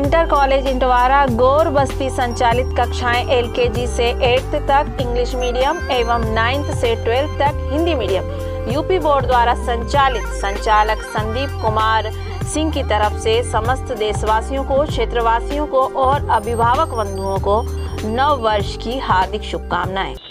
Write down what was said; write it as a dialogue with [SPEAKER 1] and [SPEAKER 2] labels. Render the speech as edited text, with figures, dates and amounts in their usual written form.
[SPEAKER 1] Inter college इंटवारा गौर बस्ती संचालित कक्षाएं LKG से 8th तक इंग्लिश मीडियम एवं 9th से 12th तक हिंदी मीडियम यूपी बोर्ड द्वारा संचालित संचालक संदीप कुमार सिंह की तरफ से समस्त देशवासियों को, क्षेत्रवासियों को और अभिभावक बंधुओं को नव वर्ष की हार्दिक शुभकामनाएं।